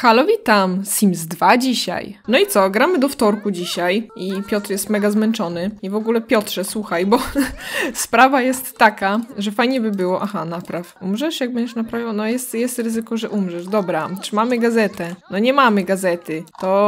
Halo, witam! Sims 2 dzisiaj. No i co, gramy do wtorku dzisiaj i Piotr jest mega zmęczony. I w ogóle Piotrze, słuchaj, bo sprawa jest taka, że fajnie by było... Aha, napraw. Umrzesz, jak będziesz naprawiał? No jest ryzyko, że umrzesz. Dobra, czy mamy gazetę? No nie mamy gazety.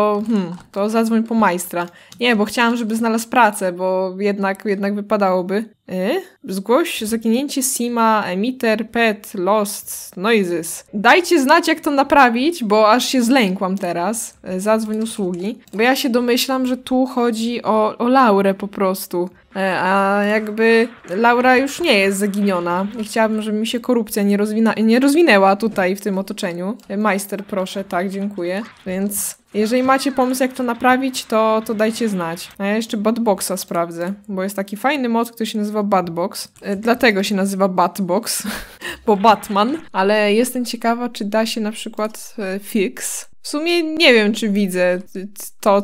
To zadzwoń po majstra. Nie, bo chciałam, żeby znalazł pracę, bo jednak wypadałoby. Zgłoś zaginięcie Sima, emitter, pet, lost, noises. Dajcie znać, jak to naprawić, bo aż się zlękłam teraz. Zadzwoń usługi. Bo ja się domyślam, że tu chodzi o Laurę po prostu. A jakby Laura już nie jest zaginiona. I chciałabym, żeby mi się korupcja nie rozwinęła tutaj w tym otoczeniu. Majster, proszę, tak, dziękuję. Więc jeżeli macie pomysł, jak to naprawić, to dajcie znać. A ja jeszcze Batboxa sprawdzę, bo jest taki fajny mod, który się nazywa Batbox. Dlatego się nazywa Batbox, bo Batman. Ale jestem ciekawa, czy da się na przykład fix. W sumie nie wiem, czy widzę to,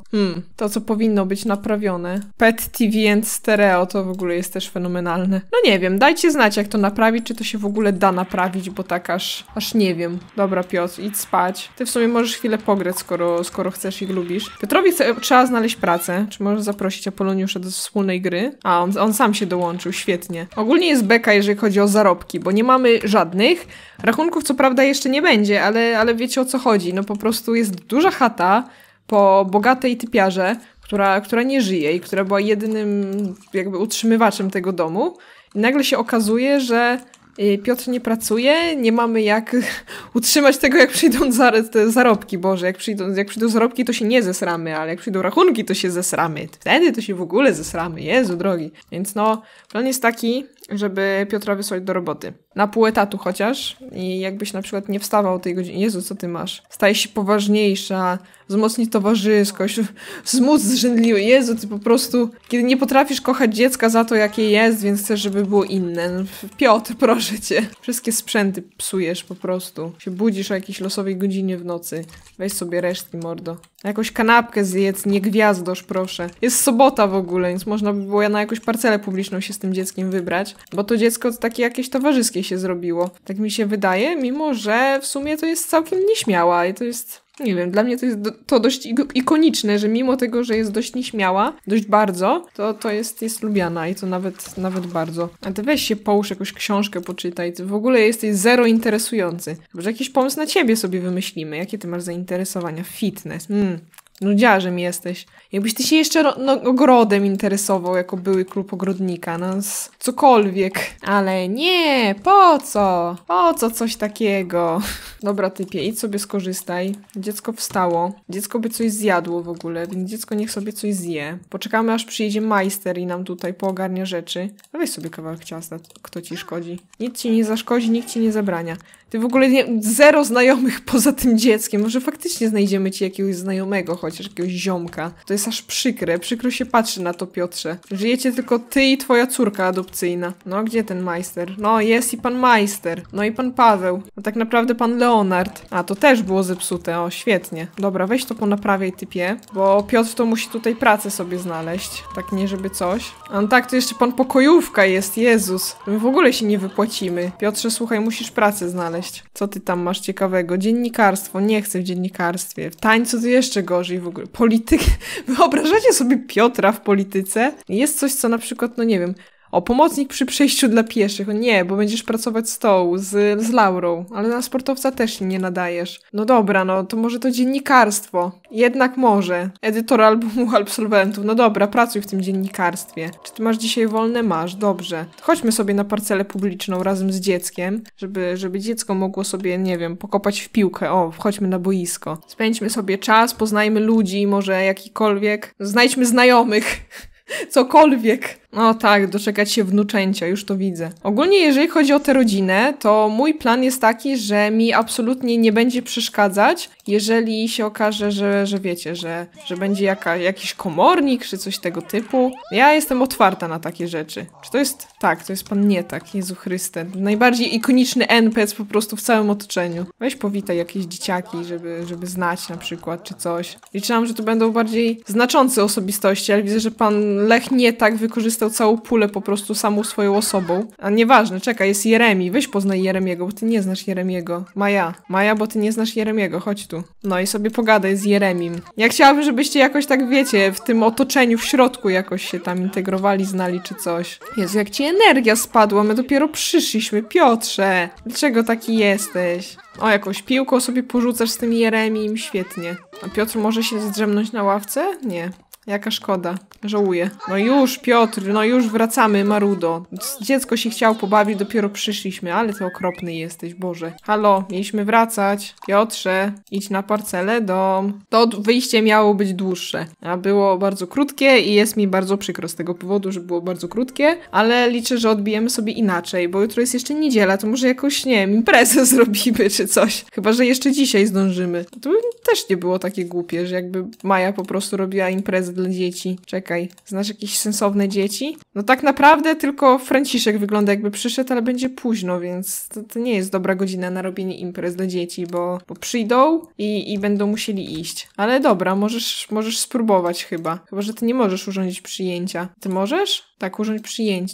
co powinno być naprawione. Pet TV and Stereo to w ogóle jest też fenomenalne. No nie wiem, dajcie znać, jak to naprawić, czy to się w ogóle da naprawić, bo tak aż nie wiem. Dobra, Piotr, idź spać. Ty w sumie możesz chwilę pograć, skoro chcesz i lubisz. Piotrowi trzeba znaleźć pracę. Czy możesz zaprosić Apoloniusza do wspólnej gry? A, on sam się dołączył, świetnie. Ogólnie jest beka, jeżeli chodzi o zarobki, bo nie mamy żadnych. Rachunków co prawda jeszcze nie będzie, ale wiecie, o co chodzi. No po prostu jest duża chata po bogatej typiarze, która nie żyje i która była jedynym jakby utrzymywaczem tego domu. I nagle się okazuje, że Piotr nie pracuje, nie mamy jak utrzymać tego, jak przyjdą te zarobki. Boże, jak przyjdą zarobki, to się nie zesramy, ale jak przyjdą rachunki, to się zesramy. Wtedy to się w ogóle zesramy. Jezu drogi. Więc no, plan jest taki, żeby Piotra wysłać do roboty. Na pół etatu chociaż. I jakbyś na przykład nie wstawał o tej godzinie. Jezu, co ty masz? Stajesz się poważniejsza, wzmocnić towarzyskość, wzmóc zrzędliwy. Jezu, ty po prostu, kiedy nie potrafisz kochać dziecka za to, jakie jest, więc chcesz, żeby było inne. No, Piotr, proszę cię. Wszystkie sprzęty psujesz po prostu. Się budzisz o jakiejś losowej godzinie w nocy. Weź sobie resztki, mordo. Jakąś kanapkę zjedz, nie gwiazdosz, proszę. Jest sobota w ogóle, więc można by było na jakąś parcelę publiczną się z tym dzieckiem wybrać, bo to dziecko takie jakieś towarzyskie się zrobiło. Tak mi się wydaje, mimo że w sumie to jest całkiem nieśmiała i to jest... Nie wiem, dla mnie to jest to dość ikoniczne, że mimo tego, że jest dość nieśmiała, dość bardzo, to jest lubiana i to nawet bardzo. A ty weź się połóż, jakąś książkę poczytaj, ty w ogóle jesteś zero interesujący. Może jakiś pomysł na ciebie sobie wymyślimy. Jakie ty masz zainteresowania? Fitness. Nudziarzem jesteś. Jakbyś ty się jeszcze ogrodem interesował, jako były klub ogrodnika, cokolwiek. Ale nie, po co? Po co coś takiego? Dobra, typie, idź sobie skorzystaj. Dziecko wstało. Dziecko by coś zjadło w ogóle, więc dziecko niech sobie coś zje. Poczekamy, aż przyjedzie majster i nam tutaj poogarnia rzeczy. No weź sobie kawałek ciasta, kto ci szkodzi. Nic ci nie zaszkodzi, nikt ci nie zabrania. Ty w ogóle zero znajomych poza tym dzieckiem. Może faktycznie znajdziemy ci jakiegoś znajomego, chociaż jakiegoś ziomka. To jest aż przykre. Przykro się patrzy na to, Piotrze. Żyjecie tylko ty i twoja córka adopcyjna. No, gdzie ten majster? No, jest i pan majster. No i pan Paweł. No tak naprawdę pan Leonard. A, to też było zepsute. O, świetnie. Dobra, weź to ponaprawiaj, typie. Bo Piotr to musi tutaj pracę sobie znaleźć. Tak nie, żeby coś. A no tak, to jeszcze pan pokojówka jest. Jezus. My w ogóle się nie wypłacimy. Piotrze, słuchaj, musisz pracę znaleźć. Co ty tam masz ciekawego? Dziennikarstwo. Nie chcę w dziennikarstwie. W tańcu to jeszcze gorzej w ogóle. Polityk. Wyobrażacie sobie Piotra w polityce? Jest coś, co na przykład, no nie wiem, pomocnik przy przejściu dla pieszych. O nie, bo będziesz pracować z tą, z Laurą. Ale na sportowca też się nie nadajesz. No dobra, no to może to dziennikarstwo. Jednak może. Edytor albumu absolwentów. No dobra, pracuj w tym dziennikarstwie. Czy ty masz dzisiaj wolne? Masz, dobrze. Chodźmy sobie na parcelę publiczną razem z dzieckiem, żeby dziecko mogło sobie, nie wiem, pokopać w piłkę. O, chodźmy na boisko. Spędźmy sobie czas, poznajmy ludzi, może jakikolwiek. Znajdźmy znajomych. Cokolwiek. No tak, doczekać się wnuczęcia, już to widzę. Ogólnie jeżeli chodzi o tę rodzinę, to mój plan jest taki, że mi absolutnie nie będzie przeszkadzać, jeżeli się okaże, że wiecie, że będzie jakiś komornik, czy coś tego typu. Ja jestem otwarta na takie rzeczy. Czy to jest... Tak, to jest pan nie tak, Jezu Chryste. Najbardziej ikoniczny NPC po prostu w całym otoczeniu. Weź powitaj jakieś dzieciaki, żeby znać na przykład, czy coś. Liczyłam, że to będą bardziej znaczące osobistości, ale widzę, że pan Lech nie tak wykorzysta dostał całą pulę po prostu samą swoją osobą. A nieważne, czekaj, jest Jeremi. Weź poznaj Jeremiego, bo ty nie znasz Jeremiego. Maja, bo ty nie znasz Jeremiego, chodź tu. No i sobie pogadaj z Jeremim. Ja chciałabym, żebyście jakoś tak, wiecie, w tym otoczeniu, w środku jakoś się tam integrowali, znali czy coś. Jezu, jak ci energia spadła, my dopiero przyszliśmy. Piotrze, dlaczego taki jesteś? O, jakąś piłką sobie porzucasz z tym Jeremim, świetnie. A Piotr może się zdrzemnąć na ławce? Nie. Jaka szkoda. Żałuję. No już, Piotr, no już wracamy, Marudo. Dziecko się chciało pobawić, dopiero przyszliśmy, ale ty okropny jesteś, Boże. Halo, mieliśmy wracać. Piotrze, idź na parcelę, dom. To wyjście miało być dłuższe, a było bardzo krótkie i jest mi bardzo przykro z tego powodu, że było bardzo krótkie, ale liczę, że odbijemy sobie inaczej, bo jutro jest jeszcze niedziela, to może jakoś, nie wiem, imprezę zrobimy czy coś. Chyba, że jeszcze dzisiaj zdążymy. To by też nie było takie głupie, że jakby Maja po prostu robiła imprezę dla dzieci. Czekaj, znasz jakieś sensowne dzieci? No tak naprawdę tylko Franciszek wygląda jakby przyszedł, ale będzie późno, więc to nie jest dobra godzina na robienie imprez dla dzieci, bo przyjdą i będą musieli iść. Ale dobra, możesz spróbować chyba. Chyba, że ty nie możesz urządzić przyjęcia. Ty możesz? Tak, urządź przyjęcie.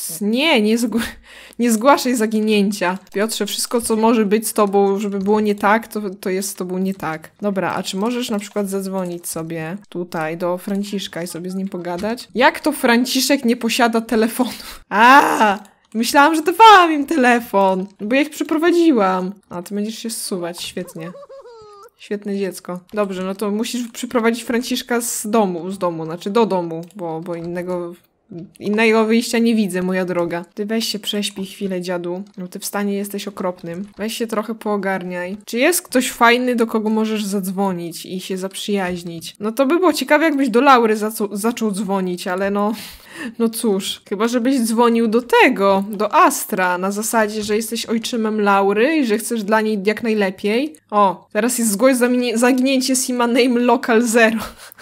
Nie zgłaszaj zaginięcia. Piotrze, wszystko co może być z tobą, żeby było nie tak, to jest z tobą nie tak. Dobra, a czy możesz na przykład zadzwonić sobie tutaj do Franciszka i sobie z nim pogadać? Jak to Franciszek nie posiada telefonu? Myślałam, że dawałam im telefon, bo ja ich przyprowadziłam. A, ty będziesz się zsuwać, świetnie. Świetne dziecko. Dobrze, no to musisz przyprowadzić Franciszka z domu, znaczy do domu, bo innego wyjścia nie widzę, moja droga. Ty weź się prześpij chwilę, dziadu. No ty w stanie jesteś okropnym. Weź się trochę poogarniaj. Czy jest ktoś fajny, do kogo możesz zadzwonić i się zaprzyjaźnić? No to by było ciekawe, jakbyś do Laury zaczął dzwonić, ale no cóż, chyba żebyś dzwonił do Astra, na zasadzie, że jesteś ojczymem Laury i że chcesz dla niej jak najlepiej. O, teraz jest zgłoś zaginięcie Sima Name Local Zero.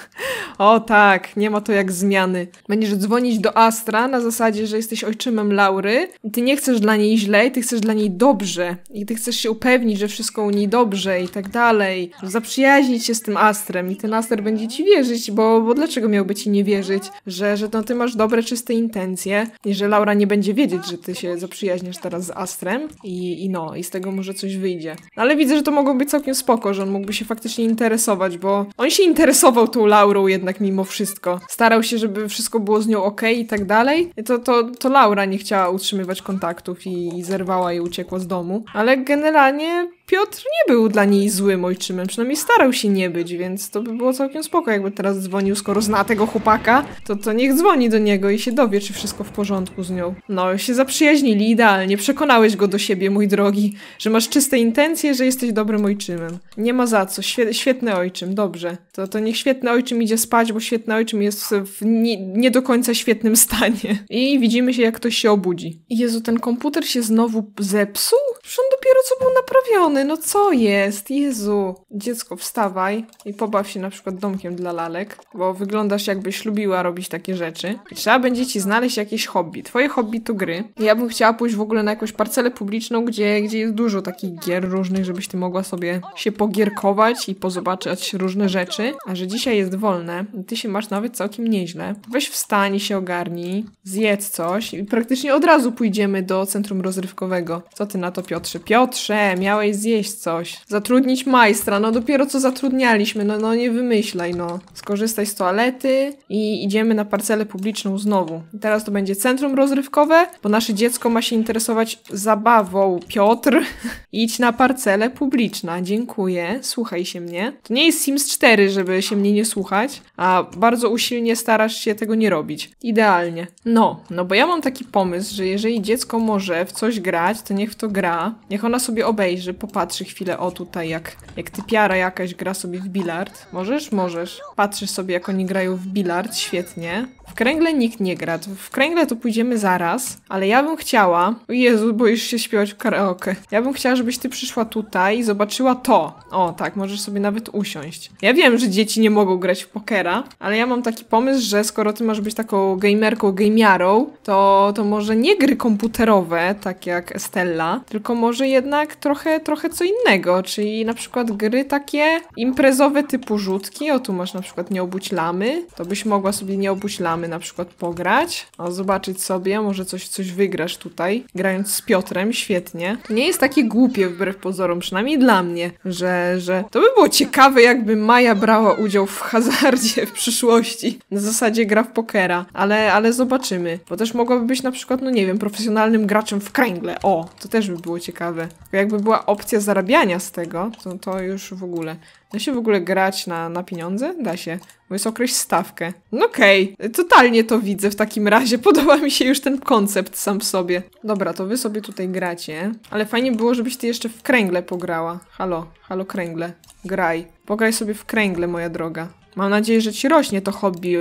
O tak, nie ma to jak zmiany. Będziesz dzwonić do Astra na zasadzie, że jesteś ojczymem Laury i ty nie chcesz dla niej źle i ty chcesz dla niej dobrze. I ty chcesz się upewnić, że wszystko u niej dobrze i tak dalej. Zaprzyjaźnić się z tym Astrem i ten Aster będzie ci wierzyć, bo dlaczego miałby ci nie wierzyć? Że no ty masz dobre, czyste intencje i że Laura nie będzie wiedzieć, że ty się zaprzyjaźniasz teraz z Astrem i z tego może coś wyjdzie. Ale widzę, że to mogło być całkiem spoko, że on mógłby się faktycznie interesować, bo on się interesował tą Laurą jednak mimo wszystko. Starał się, żeby wszystko było z nią okej i tak dalej. To Laura nie chciała utrzymywać kontaktów i zerwała i uciekła z domu. Ale generalnie Piotr nie był dla niej złym ojczymem, przynajmniej starał się nie być, więc to by było całkiem spoko, jakby teraz dzwonił, skoro zna tego chłopaka, to niech dzwoni do niego i się dowie, czy wszystko w porządku z nią. No, się zaprzyjaźnili idealnie, przekonałeś go do siebie, mój drogi, że masz czyste intencje, że jesteś dobrym ojczymem. Nie ma za co, świetny ojczym, dobrze. To niech świetny ojczym idzie spać, bo świetny ojczym jest w nie do końca świetnym stanie. I widzimy się, jak ktoś się obudzi. Jezu, ten komputer się znowu zepsuł? Przecież on dopiero co był naprawiony. No co jest? Jezu. Dziecko, wstawaj i pobaw się na przykład domkiem dla lalek, bo wyglądasz jakbyś lubiła robić takie rzeczy. I trzeba będzie ci znaleźć jakieś hobby. Twoje hobby to gry. Ja bym chciała pójść w ogóle na jakąś parcelę publiczną, gdzie jest dużo takich gier różnych, żebyś ty mogła sobie się pogierkować i pozobaczyć różne rzeczy. A że dzisiaj jest wolne i ty się masz nawet całkiem nieźle. Weź wstań i się ogarnij, zjedz coś i praktycznie od razu pójdziemy do centrum rozrywkowego. Co ty na to, Piotrze? Piotrze, miałeś zjeść coś. Zatrudnić majstra, no dopiero co zatrudnialiśmy, no nie wymyślaj, no. Skorzystaj z toalety i idziemy na parcelę publiczną znowu. I teraz to będzie centrum rozrywkowe, bo nasze dziecko ma się interesować zabawą. Piotr, idź na parcelę publiczna. Dziękuję, słuchaj się mnie. To nie jest Sims 4, żeby się mnie nie słuchać, a bardzo usilnie starasz się tego nie robić. Idealnie. No bo ja mam taki pomysł, że jeżeli dziecko może w coś grać, to niech w to gra. Niech ona sobie obejrzy, popatrzy chwilę, o tutaj jak typiara jakaś gra sobie w bilard. Możesz. Patrzysz sobie, jak oni grają w bilard, świetnie. W kręgle nikt nie gra. W kręgle to pójdziemy zaraz, ale ja bym chciała... O Jezu, boisz się śpiewać w karaoke. Ja bym chciała, żebyś ty przyszła tutaj i zobaczyła to. O, tak, możesz sobie nawet usiąść. Ja wiem, że dzieci nie mogą grać w pokera, ale ja mam taki pomysł, że skoro ty masz być taką gamerką, gamiarą, to może nie gry komputerowe, tak jak Estella, tylko może jednak trochę co innego, czyli na przykład gry takie imprezowe typu rzutki. O, tu masz na przykład Nie obudź lamy. To byś mogła sobie Nie obudź lamy możemy na przykład pograć, zobaczyć sobie, może coś wygrasz tutaj, grając z Piotrem, świetnie. To nie jest takie głupie wbrew pozorom, przynajmniej dla mnie, że to by było ciekawe, jakby Maja brała udział w hazardzie w przyszłości. Na zasadzie gra w pokera, ale zobaczymy. Bo też mogłaby być na przykład, no nie wiem, profesjonalnym graczem w kręgle. O, to też by było ciekawe. Bo jakby była opcja zarabiania z tego, to już w ogóle. Da się w ogóle grać na pieniądze? Da się. Bo jest określ stawkę. No okej. Totalnie to widzę w takim razie. Podoba mi się już ten koncept sam w sobie. Dobra, to wy sobie tutaj gracie. Ale fajnie było, żebyś ty jeszcze w kręgle pograła. Halo kręgle. Graj. Pograj sobie w kręgle, moja droga. Mam nadzieję, że ci rośnie to hobby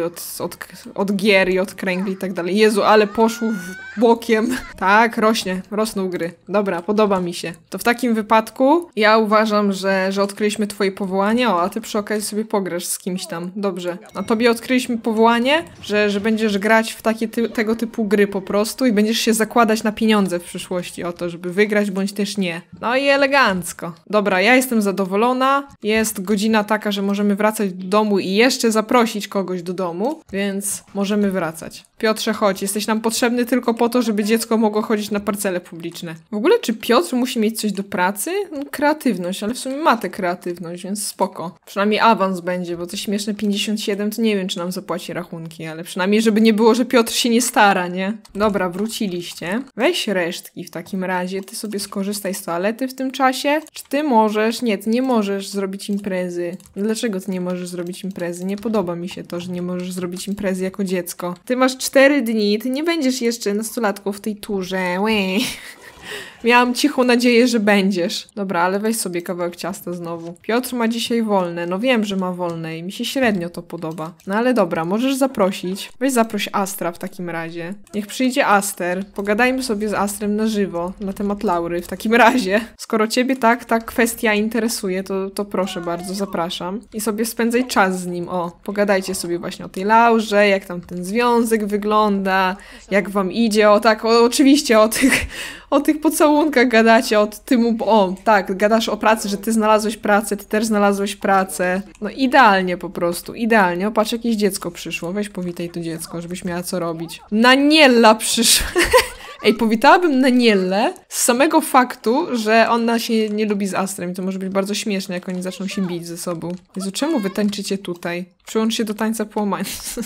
od gier i od kręgli i tak dalej. Jezu, ale poszło bokiem. Tak, rosną gry. Dobra, podoba mi się. To w takim wypadku ja uważam, że odkryliśmy twoje powołanie, a ty przy okazji sobie pograsz z kimś tam. Dobrze. A tobie odkryliśmy powołanie, że będziesz grać w takie tego typu gry po prostu i będziesz się zakładać na pieniądze w przyszłości o to, żeby wygrać bądź też nie. No i elegancko. Dobra, ja jestem zadowolona. Jest godzina taka, że możemy wracać do domu i jeszcze zaprosić kogoś do domu, więc możemy wracać. Piotrze, chodź, jesteś nam potrzebny tylko po to, żeby dziecko mogło chodzić na parcele publiczne. W ogóle, czy Piotr musi mieć coś do pracy? No, kreatywność, ale w sumie ma tę kreatywność, więc spoko. Przynajmniej awans będzie, bo to śmieszne 57, to nie wiem, czy nam zapłaci rachunki, ale przynajmniej, żeby nie było, że Piotr się nie stara, nie? Dobra, wróciliście. Weź resztki w takim razie, ty sobie skorzystaj z toalety w tym czasie. Czy ty możesz? Nie, ty nie możesz zrobić imprezy. Dlaczego ty nie możesz zrobić imprezy? Nie podoba mi się to, że nie możesz zrobić imprezy jako dziecko. Ty masz 4 dni, ty nie będziesz jeszcze nastolatką w tej turze. Łe. Miałam cichą nadzieję, że będziesz. Dobra, ale weź sobie kawałek ciasta znowu. Piotr ma dzisiaj wolne. No wiem, że ma wolne i mi się średnio to podoba. No ale dobra, możesz zaprosić. Weź zaproś Astra w takim razie. Niech przyjdzie Aster. Pogadajmy sobie z Astrem na żywo na temat Laury w takim razie. Skoro ciebie ta kwestia interesuje, to proszę bardzo, zapraszam. I sobie spędzaj czas z nim. O, pogadajcie sobie właśnie o tej Laurze, jak tam ten związek wygląda, jak wam idzie. O tak, oczywiście o tych pocałunkach gadacie, tak, gadasz o pracy, że ty znalazłeś pracę, ty też znalazłeś pracę. No idealnie po prostu, idealnie. O, patrz, jakieś dziecko przyszło. Weź powitaj to dziecko, żebyś miała co robić. Naniella przyszła. Ej, powitałabym Naniellę z samego faktu, że ona się nie lubi z Astrem i to może być bardzo śmieszne, jak oni zaczną się bić ze sobą. Jezu, czemu wy tańczycie tutaj? Przyłącz się do tańca połamania.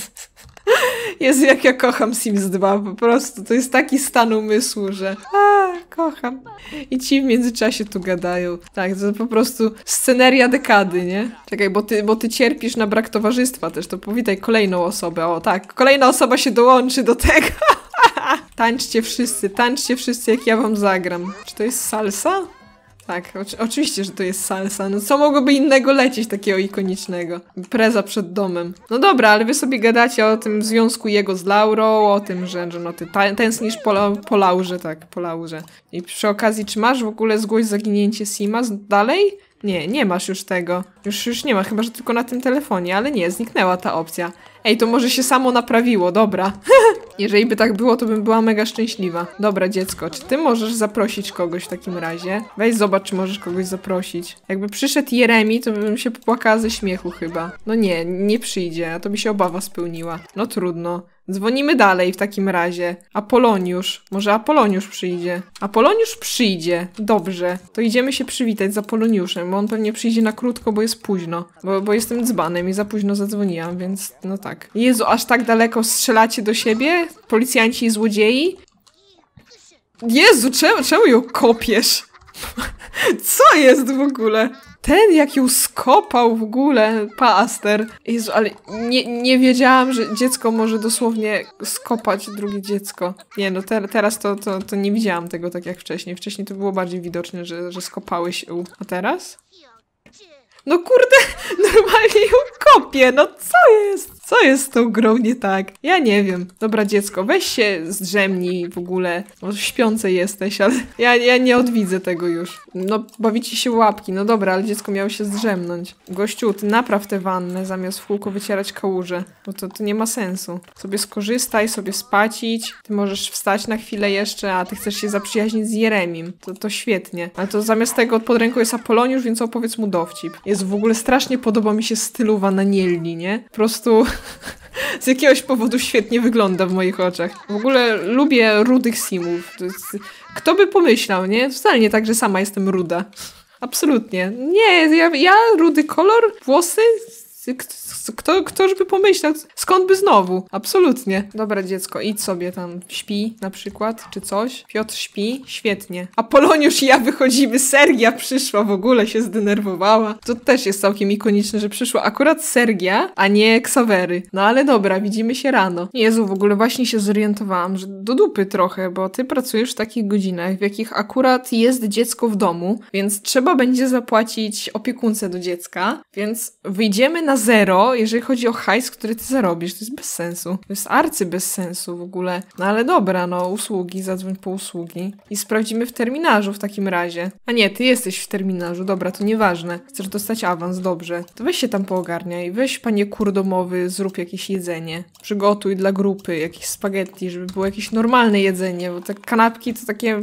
Jezu, jak ja kocham Sims 2, po prostu. To jest taki stan umysłu, że kocham. I ci w międzyczasie tu gadają. Tak, to po prostu sceneria dekady, nie? Czekaj, bo ty cierpisz na brak towarzystwa też, to powitaj kolejną osobę. O tak, kolejna osoba się dołączy do tego. Tańczcie wszyscy, jak ja wam zagram. Czy to jest salsa? Tak, oczywiście, że to jest salsa. No co mogłoby innego lecieć takiego ikonicznego? Impreza przed domem. No dobra, ale wy sobie gadacie o tym związku jego z Laurą, o tym, że no ty tęsknisz po Laurze, tak, po Laurze. I przy okazji, czy masz w ogóle zgłoś zaginięcie Sima dalej? Nie masz już tego. Już nie ma, chyba że tylko na tym telefonie, ale nie, zniknęła ta opcja. Ej, to może się samo naprawiło, dobra. Jeżeli by tak było, to bym była mega szczęśliwa. Dobra, dziecko, czy ty możesz zaprosić kogoś w takim razie? Weź zobacz, czy możesz kogoś zaprosić. Jakby przyszedł Jeremi, to bym się popłakała ze śmiechu chyba. No nie przyjdzie, a to by się obawa spełniła. No trudno. Dzwonimy dalej w takim razie. Apoloniusz. Może Apoloniusz przyjdzie. Apoloniusz przyjdzie. Dobrze. To idziemy się przywitać z Apoloniuszem, bo on pewnie przyjdzie na krótko, bo jest późno. Bo jestem dzbanem i za późno zadzwoniłam, więc no tak. Jezu, aż tak daleko strzelacie do siebie? Policjanci i złodziei? Jezu, czemu ją kopiesz? Co jest w ogóle? Ten jak ją skopał w ogóle, Aster. Jezu, ale nie wiedziałam, że dziecko może dosłownie skopać drugie dziecko. Nie, no teraz to nie widziałam tego tak jak wcześniej. Wcześniej to było bardziej widoczne, że skopałeś ją. A teraz? No kurde, normalnie ją kopię, no co jest? Co jest z tą grą nie tak? Ja nie wiem. Dobra, dziecko, weź się zdrzemnij w ogóle. Może śpiące jesteś, ale ja nie odwidzę tego już. No, bawicie się łapki. No dobra, ale dziecko miało się zdrzemnąć. Gościu, ty napraw tę wannę, zamiast w kółko wycierać kałuże. Bo to nie ma sensu. Sobie skorzystaj, sobie spacić. Ty możesz wstać na chwilę jeszcze, a ty chcesz się zaprzyjaźnić z Jeremim. To świetnie. Ale to zamiast tego pod ręką jest Apoloniusz, więc opowiedz mu dowcip. Jezu, w ogóle strasznie podoba mi się stylowa Nanielli, nie? Po prostu Z jakiegoś powodu świetnie wygląda w moich oczach. W ogóle lubię rudych simów. Kto by pomyślał, nie? Wcale nie tak, że sama jestem ruda. Absolutnie. Nie, ja rudy kolor, włosy... Ktoś by pomyślał, skąd by znowu? Absolutnie. Dobra, dziecko, idź sobie tam, śpi na przykład, czy coś. Piotr śpi, świetnie. Apoloniusz i ja wychodzimy, Sergia przyszła, w ogóle się zdenerwowała. To też jest całkiem ikoniczne, że przyszła akurat Sergia, a nie Ksawery. No ale dobra, widzimy się rano. Jezu, w ogóle właśnie się zorientowałam, że do dupy trochę, bo ty pracujesz w takich godzinach, w jakich akurat jest dziecko w domu, więc trzeba będzie zapłacić opiekunce do dziecka, więc wyjdziemy na zero, jeżeli chodzi o hajs, który ty zarobisz. To jest bez sensu. To jest arcy bez sensu w ogóle. No ale dobra, no usługi, zadzwoń po usługi i sprawdzimy w terminarzu w takim razie. A nie, ty jesteś w terminarzu, dobra, to nieważne. Chcesz dostać awans, dobrze. To weź się tam poogarniaj. Weź, panie kur domowy, zrób jakieś jedzenie. Przygotuj dla grupy jakieś spaghetti, żeby było jakieś normalne jedzenie, bo te kanapki to takie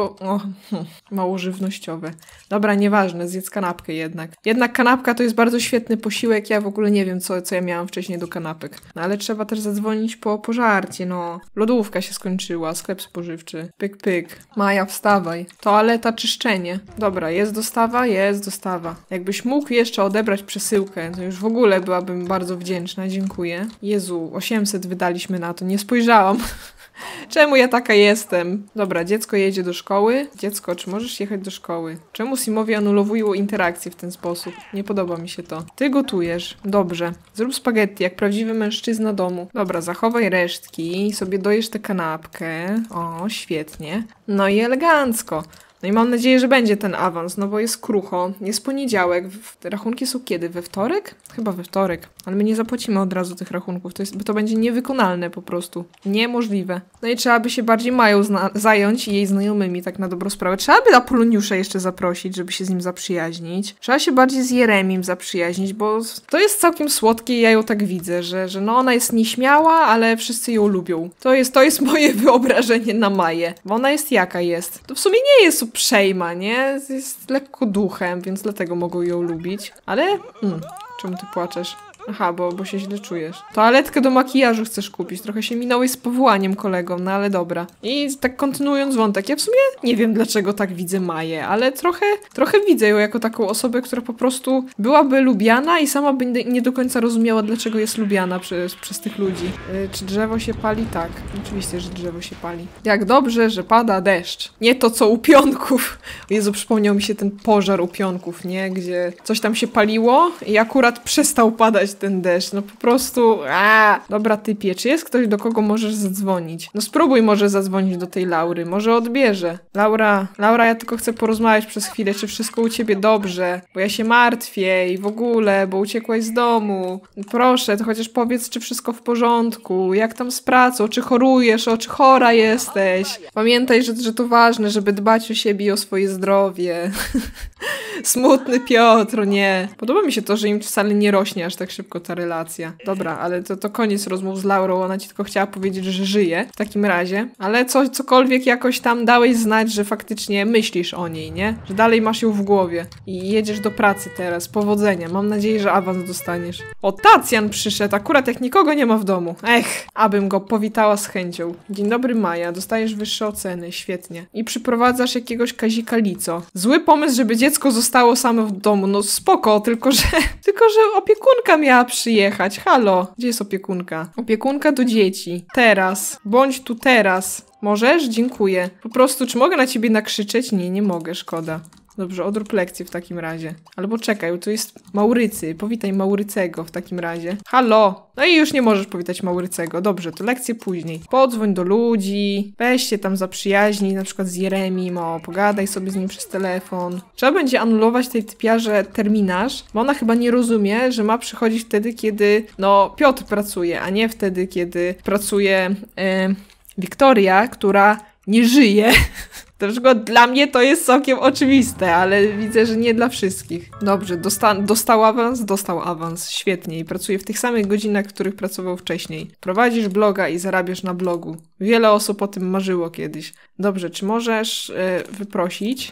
mało żywnościowe. Dobra, nieważne, zjedz kanapkę jednak. Jednak kanapka to jest bardzo świetny posiłek, ja w ogóle nie wiem, co ja miałam wcześniej do kanapek. No ale trzeba też zadzwonić po pożarcie, no. Lodówka się skończyła, sklep spożywczy. Pyk, pyk. Maja, wstawaj. Toaleta, czyszczenie. Dobra, jest dostawa? Jest dostawa. Jakbyś mógł jeszcze odebrać przesyłkę, to już w ogóle byłabym bardzo wdzięczna, dziękuję. Jezu, 800 wydaliśmy na to, nie spojrzałam. Czemu ja taka jestem? Dobra, dziecko jedzie do szkoły. Dziecko, czy możesz jechać do szkoły? Czemu Simowi anulowują interakcje w ten sposób? Nie podoba mi się to. Ty gotujesz. Dobrze. Zrób spaghetti, jak prawdziwy mężczyzna domu. Dobra, zachowaj resztki i sobie dojesz tę kanapkę. O, świetnie. No i elegancko. No i mam nadzieję, że będzie ten awans, no bo jest krucho. Jest poniedziałek. Te rachunki są kiedy? We wtorek? Chyba we wtorek. Ale my nie zapłacimy od razu tych rachunków. Bo to będzie niewykonalne po prostu. Niemożliwe. No i trzeba by się bardziej Mają zająć i jej znajomymi, tak na dobrą sprawę. Trzeba by Apoloniusza jeszcze zaprosić, żeby się z nim zaprzyjaźnić. Trzeba się bardziej z Jeremim zaprzyjaźnić, bo to jest całkiem słodkie i ja ją tak widzę, że no ona jest nieśmiała, ale wszyscy ją lubią. To jest moje wyobrażenie na Maję. Bo ona jest jaka jest. To w sumie nie jest uprzejma, nie? Jest lekko duchem, więc dlatego mogą ją lubić. Ale... czemu ty płaczesz? Aha, bo się źle czujesz. Toaletkę do makijażu chcesz kupić. Trochę się minąłeś z powołaniem kolegą, no ale dobra. I tak kontynuując wątek, ja w sumie nie wiem, dlaczego tak widzę Maję, ale trochę widzę ją jako taką osobę, która po prostu byłaby lubiana i sama by nie do końca rozumiała, dlaczego jest lubiana przez tych ludzi. Czy drzewo się pali? Tak. Oczywiście, że drzewo się pali. Jak dobrze, że pada deszcz. Nie to, co u pionków. Jezu, przypomniał mi się ten pożar u pionków, nie? Gdzie coś tam się paliło i akurat przestał padać ten deszcz, no po prostu dobra typie, czy jest ktoś, do kogo możesz zadzwonić? No spróbuj może zadzwonić do tej Laury, może odbierze. Laura, ja tylko chcę porozmawiać przez chwilę, czy wszystko u ciebie dobrze, bo ja się martwię i w ogóle, bo uciekłaś z domu. Proszę, to chociaż powiedz, czy wszystko w porządku, jak tam z pracą, czy chorujesz, czy chora jesteś. Pamiętaj, że to ważne, żeby dbać o siebie i o swoje zdrowie. Smutny Piotr, nie. Podoba mi się to, że im wcale nie rośnie aż tak szybko ta relacja. Dobra, ale to koniec rozmów z Laurą, ona ci tylko chciała powiedzieć, że żyje w takim razie, ale cokolwiek jakoś tam dałeś znać, że faktycznie myślisz o niej, nie? Że dalej masz ją w głowie i jedziesz do pracy teraz. Powodzenia, mam nadzieję, że awans dostaniesz. O, Tacjan przyszedł, akurat jak nikogo nie ma w domu. Abym go powitała z chęcią. Dzień dobry, Maja, dostajesz wyższe oceny, świetnie. I przyprowadzasz jakiegoś Kazika Lico. Zły pomysł, żeby dziecko zostało same w domu, no spoko, tylko że opiekunka miała przyjechać. Halo, gdzie jest opiekunka? Opiekunka do dzieci. Teraz. Bądź tu teraz. Możesz? Dziękuję. Po prostu, czy mogę na ciebie nakrzyczeć? Nie mogę, szkoda. Dobrze, odrób lekcję w takim razie. Albo czekaj, tu jest Maurycy. Powitaj Maurycego w takim razie. Halo! No i już nie możesz powitać Maurycego. Dobrze, to lekcję później. Podzwoń do ludzi, weź się tam zaprzyjaźnij, na przykład z Jeremim, pogadaj sobie z nim przez telefon. Trzeba będzie anulować tej typiarze terminarz, bo ona chyba nie rozumie, że ma przychodzić wtedy, kiedy, Piotr pracuje, a nie wtedy, kiedy pracuje Wiktoria, która nie żyje. Na przykład dla mnie to jest całkiem oczywiste, ale widzę, że nie dla wszystkich. Dobrze, dostał awans, świetnie i pracuje w tych samych godzinach, w których pracował wcześniej. Prowadzisz bloga i zarabiasz na blogu. Wiele osób o tym marzyło kiedyś. Dobrze, czy możesz wyprosić?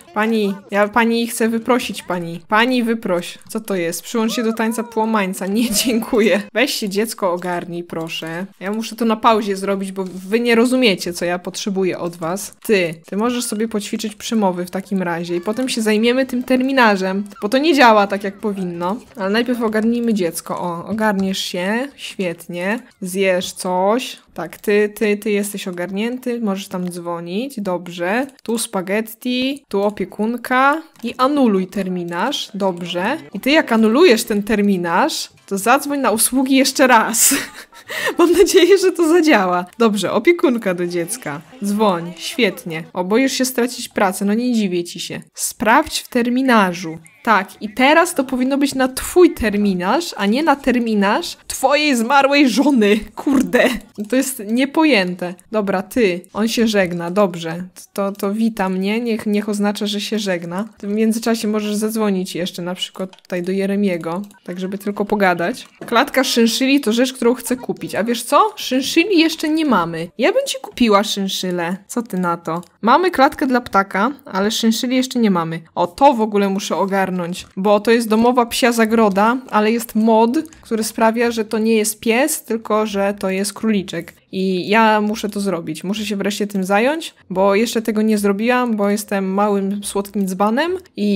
Pani chcę wyprosić, pani. Pani wyproś. Co to jest? Przyłącz się do tańca połamańca. Nie, dziękuję. Weź się dziecko ogarnij, proszę. Ja muszę to na pauzie zrobić, bo wy nie rozumiecie, co ja potrzebuję od was. Ty możesz sobie poćwiczyć przemowy w takim razie i potem się zajmiemy tym terminarzem, bo to nie działa tak, jak powinno. Ale najpierw ogarnijmy dziecko. O, ogarniesz się. Świetnie. Zjesz coś. Tak, ty jesteś ogarnięty, możesz tam dzwonić, dobrze. Tu spaghetti, tu opiekunka i anuluj terminarz, dobrze. I ty jak anulujesz ten terminarz, to zadzwoń na usługi jeszcze raz. Mam nadzieję, że to zadziała. Dobrze, opiekunka do dziecka. Dzwoń, świetnie. O, boisz się stracić pracę, no nie dziwię ci się. Sprawdź w terminarzu. Tak, i teraz to powinno być na twój terminarz, a nie na terminarz twojej zmarłej żony. Kurde, to jest niepojęte. Dobra, on się żegna, dobrze. To wita mnie, niech oznacza, że się żegna. Ty w międzyczasie możesz zadzwonić jeszcze na przykład tutaj do Jeremiego, tak żeby tylko pogadać. Klatka szynszyli to rzecz, którą chcę kupić. A wiesz co? Szynszyli jeszcze nie mamy. Ja bym ci kupiła szynszylę. Co ty na to? Mamy klatkę dla ptaka, ale szynszyli jeszcze nie mamy. O, to w ogóle muszę ogarnąć, bo to jest domowa psia zagroda, ale jest mod, który sprawia, że to nie jest pies, tylko że to jest króliczek. I ja muszę to zrobić. Muszę się wreszcie tym zająć, bo jeszcze tego nie zrobiłam, bo jestem małym, słodkim dzbanem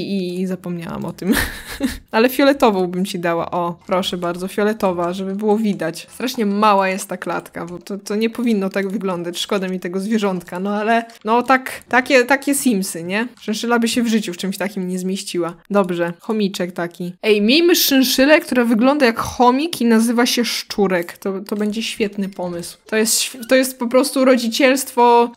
i zapomniałam o tym. Ale fioletową bym ci dała. O, proszę bardzo, fioletowa, żeby było widać. Strasznie mała jest ta klatka, bo to nie powinno tak wyglądać. Szkoda mi tego zwierzątka, no ale no takie Simsy, nie? Szynszyla by się w życiu w czymś takim nie zmieściła. Dobrze, chomiczek taki. Ej, miejmy szynszylę, która wygląda jak chomik i nazywa się szczurek. To będzie świetny pomysł. To jest po prostu rodzicielstwo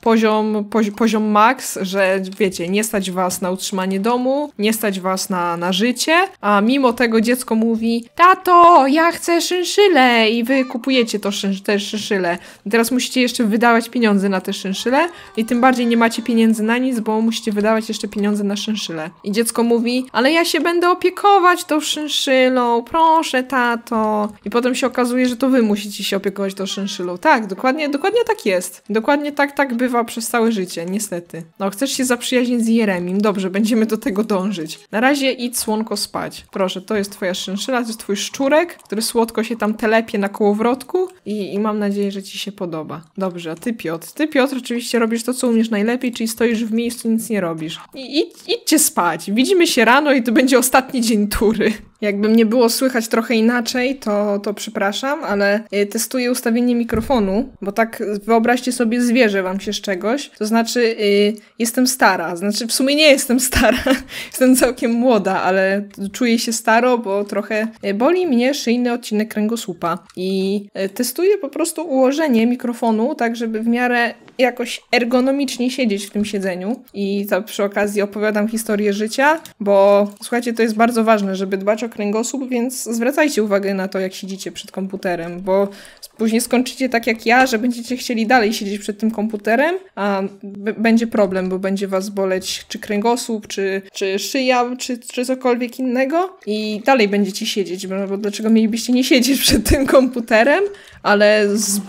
poziom max, że wiecie, nie stać was na utrzymanie domu, nie stać was na życie, a mimo tego dziecko mówi: tato, ja chcę szynszylę i wy kupujecie te szynszyle. I teraz musicie jeszcze wydawać pieniądze na te szynszyle i tym bardziej nie macie pieniędzy na nic, bo musicie wydawać jeszcze pieniądze na szynszyle. I dziecko mówi: ale ja się będę opiekować tą szynszylą, proszę tato. I potem się okazuje, że to wy musicie się opiekować tą szynszylą. Tak, dokładnie tak jest. Dokładnie tak bywa przez całe życie, niestety. No, chcesz się zaprzyjaźnić z Jeremim? Dobrze, będziemy do tego dążyć. Na razie idź słonko spać. Proszę, to jest twoja szynszyla, to jest twój szczurek, który słodko się tam telepie na kołowrotku i mam nadzieję, że ci się podoba. Dobrze, a ty Piotr oczywiście robisz to, co umiesz najlepiej, czyli stoisz w miejscu, nic nie robisz. Idźcie spać. Widzimy się rano i to będzie ostatni dzień tury. Jakby mnie było słychać trochę inaczej, to przepraszam, ale testuję ustawienie mikrofonu, bo tak wyobraźcie sobie, zwierzę wam się z czegoś, to znaczy jestem stara, znaczy w sumie nie jestem stara, jestem całkiem młoda, ale czuję się staro, bo trochę boli mnie szyjny odcinek kręgosłupa i testuję po prostu ułożenie mikrofonu, tak żeby w miarę jakoś ergonomicznie siedzieć w tym siedzeniu i to przy okazji opowiadam historię życia, bo słuchajcie, to jest bardzo ważne, żeby dbać o kręgosłup, więc zwracajcie uwagę na to, jak siedzicie przed komputerem, bo później skończycie tak jak ja, że będziecie chcieli dalej siedzieć przed tym komputerem, a będzie problem, bo będzie was boleć czy kręgosłup, czy szyja, czy cokolwiek innego i dalej będziecie siedzieć, bo dlaczego mielibyście nie siedzieć przed tym komputerem, ale z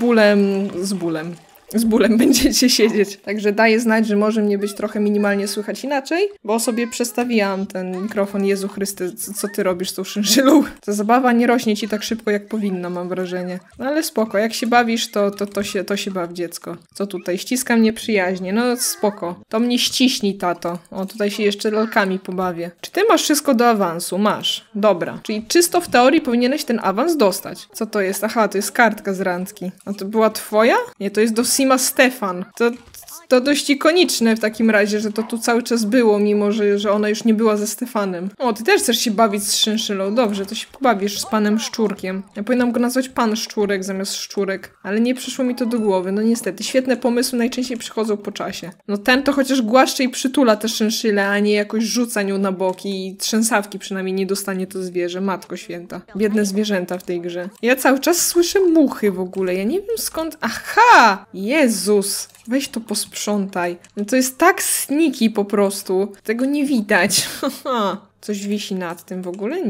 bólem będziecie siedzieć. Także daję znać, że może mnie być trochę minimalnie słychać inaczej, bo sobie przestawiłam ten mikrofon. Jezu Chryste, co ty robisz z tą szynszylą? Ta zabawa nie rośnie ci tak szybko, jak powinna, mam wrażenie. No ale spoko, jak się bawisz, to się baw, dziecko. Co tutaj? Ściska mnie przyjaźnie. No spoko. To mnie ściśnij, tato. O, tutaj się jeszcze lalkami pobawię. Czy ty masz wszystko do awansu? Masz. Dobra. Czyli czysto w teorii powinieneś ten awans dostać. Co to jest? Aha, to jest kartka z randki. A to była twoja? Nie, to jest do Sima Stefan. To dość ikoniczne w takim razie, że to tu cały czas było, mimo że ona już nie była ze Stefanem. O, ty też chcesz się bawić z szynszylą. Dobrze, to się pobawisz z panem Szczurkiem. Ja powinnam go nazwać pan Szczurek zamiast Szczurek, ale nie przyszło mi to do głowy. No niestety, świetne pomysły najczęściej przychodzą po czasie. No ten to chociaż głaszcze i przytula tę szynszylę, a nie jakoś rzuca nią na boki i trzęsawki przynajmniej nie dostanie to zwierzę. Matko święta. Biedne zwierzęta w tej grze. Ja cały czas słyszę muchy w ogóle. Ja nie wiem skąd... Aha! Jezus! Weź to posprzątaj. No to jest tak sneaky po prostu. Tego nie widać. Coś wisi nad tym w ogóle? Nie.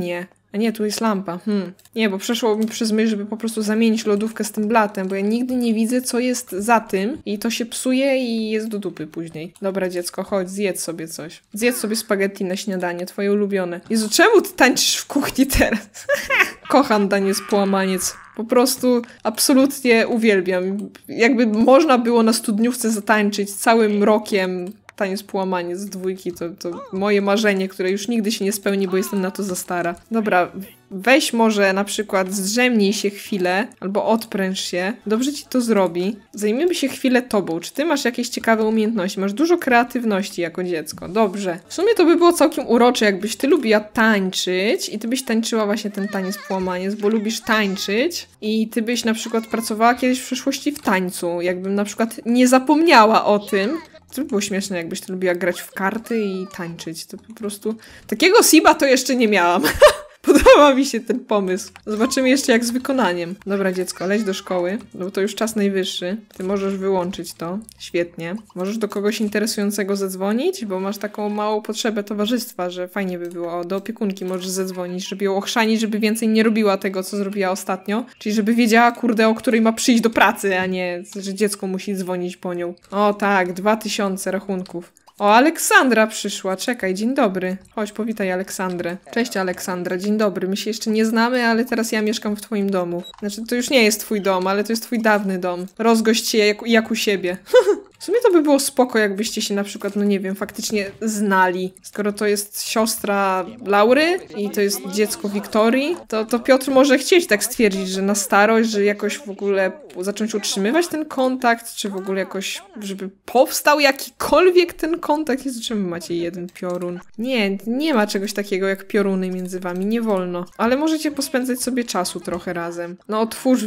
A nie, tu jest lampa. Nie, bo przeszło mi przez myśl, żeby po prostu zamienić lodówkę z tym blatem, bo ja nigdy nie widzę, co jest za tym i to się psuje i jest do dupy później. Dobra, dziecko, chodź, zjedz sobie coś. Zjedz sobie spaghetti na śniadanie, twoje ulubione. Jezu, czemu ty tańczysz w kuchni teraz? Kocham danie z połamaniec. Po prostu absolutnie uwielbiam. Jakby można było na studniówce zatańczyć całym rokiem taniec połamanie z 2, to moje marzenie, które już nigdy się nie spełni, bo jestem na to za stara. Dobra, weź może na przykład zdrzemnij się chwilę, albo odpręż się. Dobrze ci to zrobi. Zajmiemy się chwilę tobą. Czy ty masz jakieś ciekawe umiejętności? Masz dużo kreatywności jako dziecko. Dobrze. W sumie to by było całkiem urocze, jakbyś ty lubiła tańczyć i ty byś tańczyła właśnie ten taniec połamaniec, bo lubisz tańczyć i ty byś na przykład pracowała kiedyś w przyszłości w tańcu. Jakbym na przykład nie zapomniała o tym. To by było śmieszne, jakbyś ty lubiła grać w karty i tańczyć. To po prostu... Takiego Siba to jeszcze nie miałam. Podoba mi się ten pomysł. Zobaczymy jeszcze jak z wykonaniem. Dobra, dziecko, leć do szkoły, bo to już czas najwyższy. Ty możesz wyłączyć to. Świetnie. Możesz do kogoś interesującego zadzwonić, bo masz taką małą potrzebę towarzystwa, że fajnie by było. Do opiekunki możesz zadzwonić, żeby ją ochrzanić, żeby więcej nie robiła tego, co zrobiła ostatnio. Czyli żeby wiedziała, kurde, o której ma przyjść do pracy, a nie, że dziecko musi dzwonić po nią. O tak, 2000 rachunków. O, Aleksandra przyszła. Czekaj, dzień dobry. Chodź, powitaj Aleksandrę. Cześć Aleksandra, dzień dobry. My się jeszcze nie znamy, ale teraz ja mieszkam w twoim domu. Znaczy, to już nie jest twój dom, ale to jest twój dawny dom. Rozgość się jak u siebie. W sumie to by było spoko, jakbyście się na przykład, no nie wiem, faktycznie znali. Skoro to jest siostra Laury i to jest dziecko Wiktorii, to Piotr może chcieć tak stwierdzić, że na starość, że jakoś w ogóle zacząć utrzymywać ten kontakt, czy w ogóle jakoś, żeby powstał jakikolwiek ten kontakt. Jezu, czemu macie jeden piorun? Nie ma czegoś takiego jak pioruny między wami, nie wolno. Ale możecie pospędzać sobie czasu trochę razem. No, twórz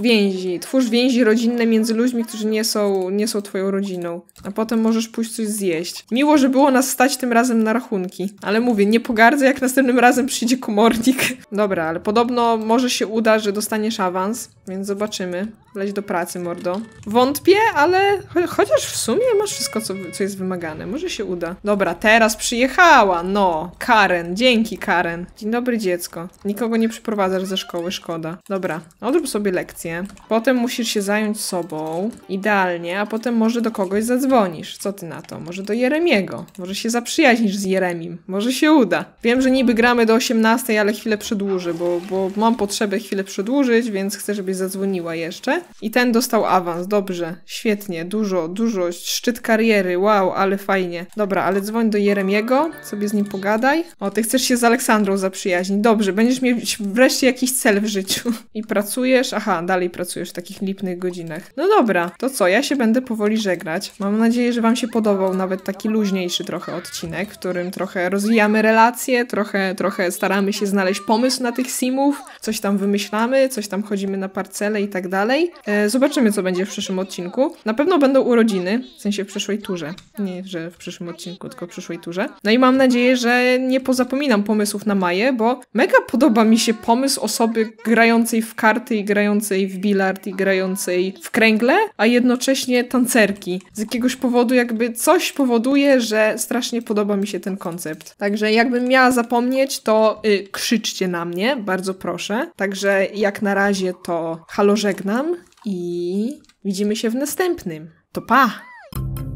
więzi rodzinne między ludźmi, którzy nie są twoją rodziną. A potem możesz pójść coś zjeść. Miło, że było nas stać tym razem na rachunki. Ale mówię, nie pogardzę, jak następnym razem przyjdzie komornik. Dobra, ale podobno może się uda, że dostaniesz awans, więc zobaczymy. Leć do pracy, mordo. Wątpię, ale chociaż w sumie masz wszystko, co jest wymagane. Może się uda. Dobra, teraz przyjechała. No, Karen. Dzięki, Karen. Dzień dobry, dziecko. Nikogo nie przyprowadzasz ze szkoły, szkoda. Dobra, odrób sobie lekcję. Potem musisz się zająć sobą. Idealnie, a potem może do kogoś zadzwonisz. Co ty na to? Może do Jeremiego. Może się zaprzyjaźnisz z Jeremim. Może się uda. Wiem, że niby gramy do 18, ale chwilę przedłużę, bo mam potrzebę chwilę przedłużyć, więc chcę, żebyś zadzwoniła jeszcze. I ten dostał awans. Dobrze. Świetnie. Dużo. Szczyt kariery. Wow, ale fajnie. Dobra, ale dzwoń do Jeremiego. Sobie z nim pogadaj. O, ty chcesz się z Aleksandrą zaprzyjaźnić. Dobrze. Będziesz mieć wreszcie jakiś cel w życiu. I pracujesz? Aha, dalej pracujesz w takich lipnych godzinach. No dobra. To co? Ja się będę powoli żegnać. Mam nadzieję, że wam się podobał nawet taki luźniejszy trochę odcinek, w którym trochę rozwijamy relacje, trochę staramy się znaleźć pomysł na tych simów, coś tam wymyślamy, coś tam chodzimy na parcele i tak dalej. Zobaczymy, co będzie w przyszłym odcinku. Na pewno będą urodziny, w sensie w przyszłej turze. Nie, że w przyszłym odcinku, tylko w przyszłej turze. No i mam nadzieję, że nie pozapominam pomysłów na Maję, bo mega podoba mi się pomysł osoby grającej w karty i grającej w bilard i grającej w kręgle, a jednocześnie tancerki. Z jakiegoś powodu jakby coś powoduje, że strasznie podoba mi się ten koncept. Także jakbym miała zapomnieć, to krzyczcie na mnie, bardzo proszę. Także jak na razie to halo, żegnam i widzimy się w następnym. To pa!